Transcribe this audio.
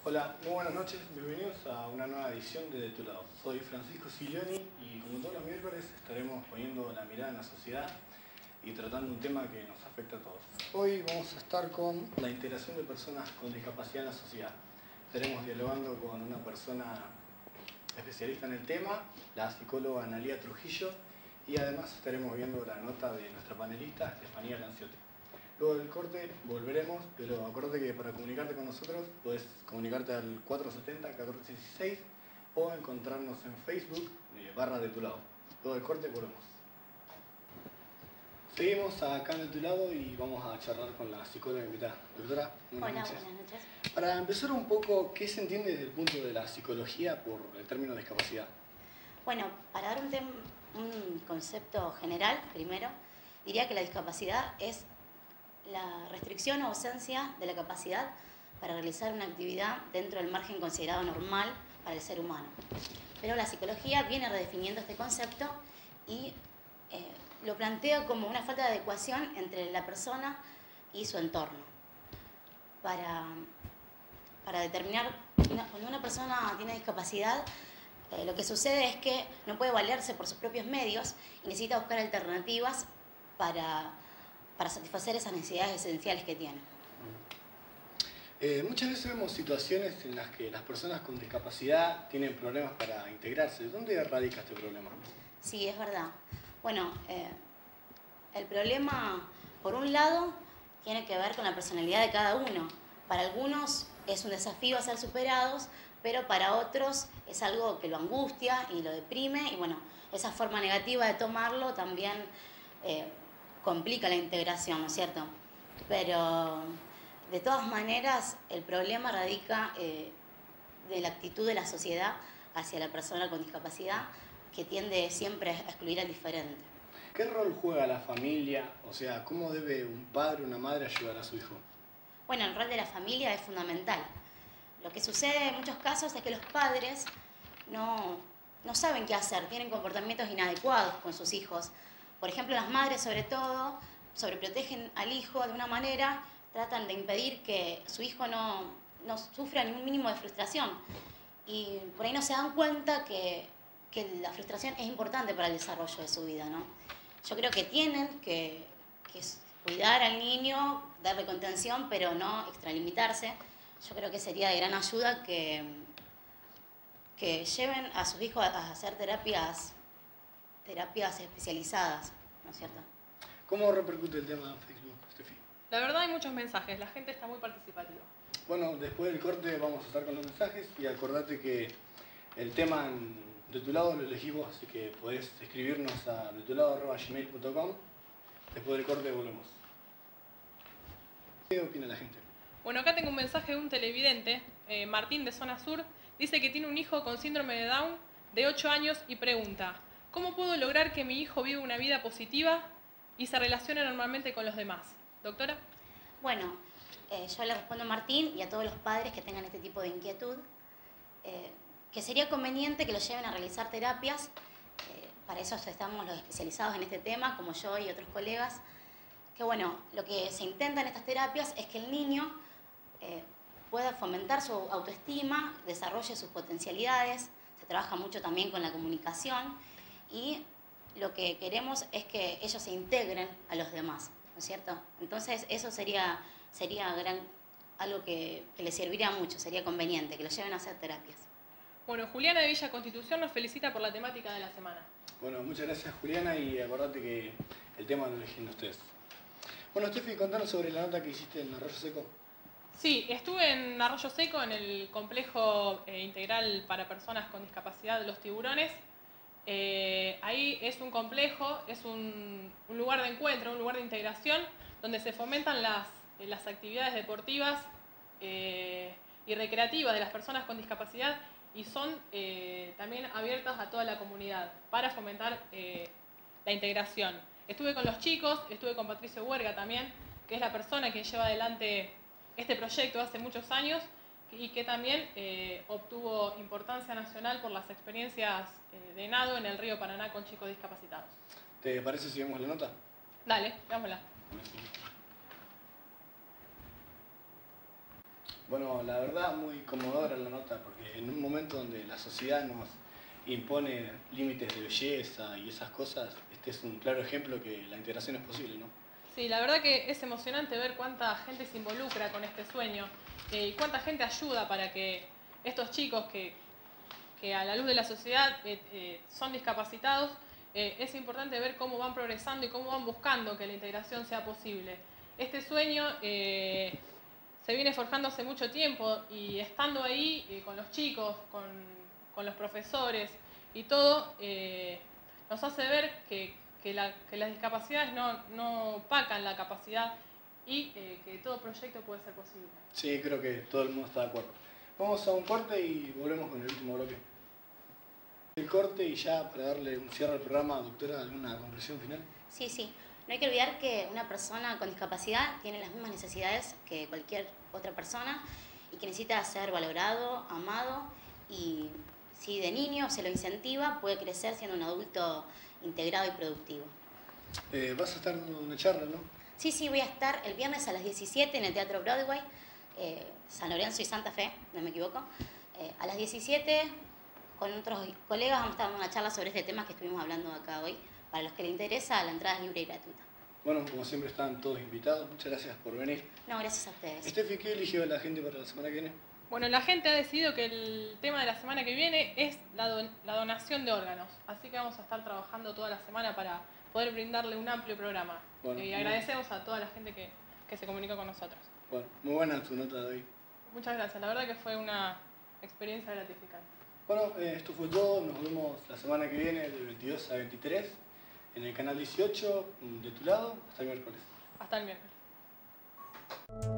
Hola, muy buenas noches, bienvenidos a una nueva edición de Tu Lado. Soy Francisco Silioni y como todos los miércoles estaremos poniendo la mirada en la sociedad y tratando un tema que nos afecta a todos. Hoy vamos a estar con la integración de personas con discapacidad en la sociedad. Estaremos dialogando con una persona especialista en el tema, la psicóloga Analía Trujillo, y además estaremos viendo la nota de nuestra panelista Estefanía Lanciotti. Luego del corte volveremos, pero acuérdate que para comunicarte con nosotros puedes comunicarte al 470-1416 o encontrarnos en Facebook / de Tu Lado. Luego del corte volvemos. Seguimos acá en De Tu Lado y vamos a charlar con la psicóloga invitada. Doctora, buenas noches. Hola, buenas noches. Para empezar un poco, ¿qué se entiende desde el punto de la psicología por el término discapacidad? Bueno, para dar un concepto general, primero, diría que la discapacidad es la restricción o ausencia de la capacidad para realizar una actividad dentro del margen considerado normal para el ser humano. Pero la psicología viene redefiniendo este concepto y lo plantea como una falta de adecuación entre la persona y su entorno. Para determinar, cuando una persona tiene discapacidad, lo que sucede es que no puede valerse por sus propios medios y necesita buscar alternativas para satisfacer esas necesidades esenciales que tiene. Muchas veces vemos situaciones en las que las personas con discapacidad tienen problemas para integrarse. ¿Dónde radica este problema? Sí, es verdad. Bueno, el problema, por un lado, tiene que ver con la personalidad de cada uno. Para algunos es un desafío a ser superados, pero para otros es algo que lo angustia y lo deprime, y bueno, esa forma negativa de tomarlo también complica la integración, ¿no es cierto? Pero de todas maneras el problema radica de la actitud de la sociedad hacia la persona con discapacidad, que tiende siempre a excluir al diferente. ¿Qué rol juega la familia? O sea, ¿cómo debe un padre o una madre ayudar a su hijo? Bueno, el rol de la familia es fundamental. Lo que sucede en muchos casos es que los padres no saben qué hacer, tienen comportamientos inadecuados con sus hijos. Por ejemplo, las madres sobre todo sobreprotegen al hijo de una manera, tratan de impedir que su hijo no sufra ni un mínimo de frustración. Y por ahí no se dan cuenta que la frustración es importante para el desarrollo de su vida, ¿no? Yo creo que tienen que cuidar al niño, darle contención, pero no extralimitarse. Yo creo que sería de gran ayuda que lleven a sus hijos a hacer terapias especializadas, ¿no es cierto? ¿Cómo repercute el tema en Facebook, Steffi? La verdad hay muchos mensajes, la gente está muy participativa. Bueno, después del corte vamos a estar con los mensajes y acordate que el tema de Tu Lado lo elegís vos, así que podés escribirnos a detulado@gmail.com. Después del corte volvemos. ¿Qué opina la gente? Bueno, acá tengo un mensaje de un televidente, Martín de Zona Sur, dice que tiene un hijo con síndrome de Down de 8 años y pregunta: ¿cómo puedo lograr que mi hijo viva una vida positiva y se relacione normalmente con los demás? Doctora. Bueno, yo le respondo a Martín y a todos los padres que tengan este tipo de inquietud, que sería conveniente que los lleven a realizar terapias. Para eso estamos los especializados en este tema, como yo y otros colegas, que bueno, lo que se intenta en estas terapias es que el niño pueda fomentar su autoestima, desarrolle sus potencialidades, se trabaja mucho también con la comunicación y lo que queremos es que ellos se integren a los demás, ¿no es cierto? Entonces eso sería algo que les serviría mucho, sería conveniente, que los lleven a hacer terapias. Bueno, Juliana de Villa Constitución nos felicita por la temática de la semana. Bueno, muchas gracias Juliana y acordate que el tema lo eligen ustedes. Bueno, Steffi, contanos sobre la nota que hiciste en Arroyo Seco. Sí, estuve en Arroyo Seco, en el complejo integral para personas con discapacidad de Los Tiburones. Ahí es un complejo, es un lugar de encuentro, un lugar de integración, donde se fomentan las actividades deportivas y recreativas de las personas con discapacidad y son también abiertas a toda la comunidad para fomentar la integración. Estuve con los chicos, estuve con Patricio Huerga también, que es la persona que lleva adelante este proyecto hace muchos años y que también obtuvo importancia nacional por las experiencias de nado en el río Paraná con chicos discapacitados. ¿Te parece si vemos la nota? Dale, veámosla. Bueno, la verdad muy conmovedora la nota, porque en un momento donde la sociedad nos impone límites de belleza y esas cosas, este es un claro ejemplo que la integración es posible, ¿no? Sí, la verdad que es emocionante ver cuánta gente se involucra con este sueño y cuánta gente ayuda para que estos chicos que a la luz de la sociedad son discapacitados, es importante ver cómo van progresando y cómo van buscando que la integración sea posible. Este sueño se viene forjando hace mucho tiempo y estando ahí con los chicos, con los profesores y todo, nos hace ver que las discapacidades no opacan la capacidad y que todo proyecto puede ser posible. Sí, creo que todo el mundo está de acuerdo. Vamos a un corte y volvemos con el último bloque. El corte y ya para darle un cierre al programa, doctora, ¿alguna conclusión final? Sí, sí. No hay que olvidar que una persona con discapacidad tiene las mismas necesidades que cualquier otra persona y que necesita ser valorado, amado y si de niño se lo incentiva, puede crecer siendo un adulto integrado y productivo. Vas a estar dando una charla, ¿no? Sí, sí, voy a estar el viernes a las 17 en el Teatro Broadway, San Lorenzo y Santa Fe, no me equivoco. A las 17 con otros colegas vamos a estar dando una charla sobre este tema que estuvimos hablando acá hoy. Para los que les interesa, la entrada es libre y gratuita. Bueno, como siempre están todos invitados, muchas gracias por venir. No, gracias a ustedes. Steffi, ¿qué eligió la gente para la semana que viene? Bueno, la gente ha decidido que el tema de la semana que viene es la donación de órganos, así que vamos a estar trabajando toda la semana para poder brindarle un amplio programa. Bueno, Y agradecemos a toda la gente que se comunicó con nosotros. Bueno, muy buena tu nota de hoy. Muchas gracias, la verdad que fue una experiencia gratificante. Bueno, esto fue todo, nos vemos la semana que viene del 22 a 23 en el canal 18 de tu lado, hasta el miércoles. Hasta el miércoles.